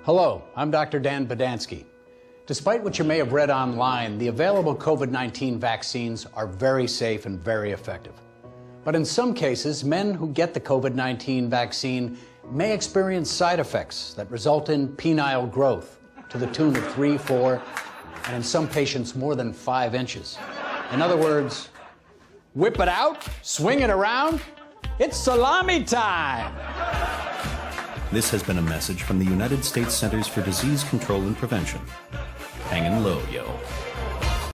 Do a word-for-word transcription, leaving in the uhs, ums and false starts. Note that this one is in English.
Hello, I'm Doctor Dan Bodansky. Despite what you may have read online, the available COVID nineteen vaccines are very safe and very effective. But in some cases, men who get the COVID nineteen vaccine may experience side effects that result in penile growth to the tune of three, four, and in some patients more than five inches. In other words, whip it out, swing it around, it's salami time! This has been a message from the United States Centers for Disease Control and Prevention. Hanging low, yo.